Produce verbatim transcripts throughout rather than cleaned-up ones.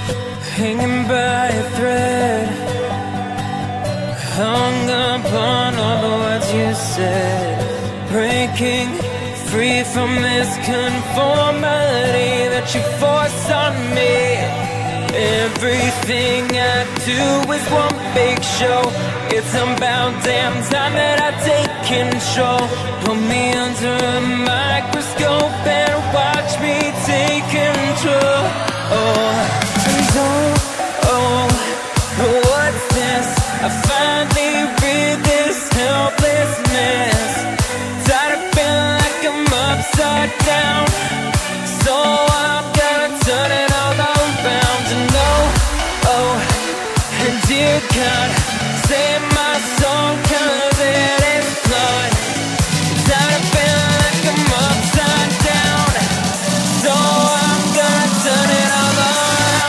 hanging by a thread, hung upon all the words you said, breaking free from this conformity that you force on me. Everything I do is one big show. It's about damn time that I take control. Put me under a microscope and watch me take control. Oh, and oh, oh, what's this? I finally read this helplessness. Tired of feeling like I'm upside down, so I'm gonna turn it all around. And oh, oh, and dear God, save my soul, cause it is flawed. Tired of feeling like I'm upside down, so I'm gonna turn it all around.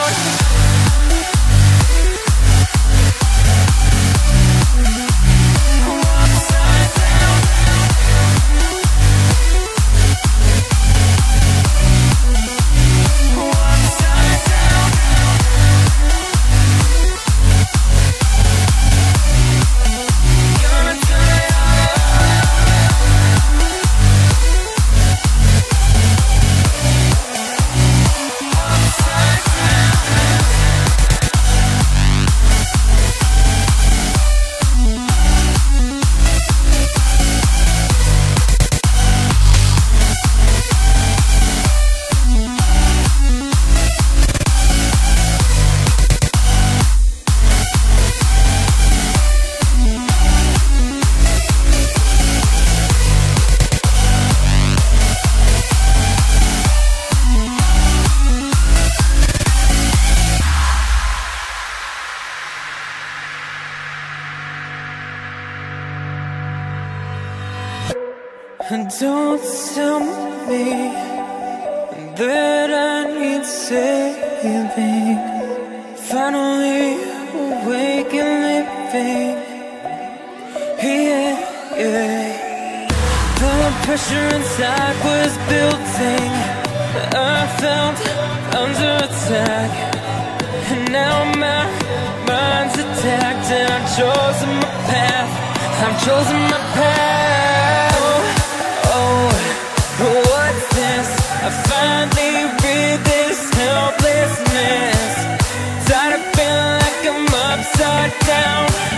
Don't tell me that I need saving. Finally awake and living. Yeah, yeah. The pressure inside was building. I felt under attack, and now my mind's attacked. And I've chosen my path. I've chosen my path. What's this? I finally read this helplessness. Tired of feeling like I'm upside down,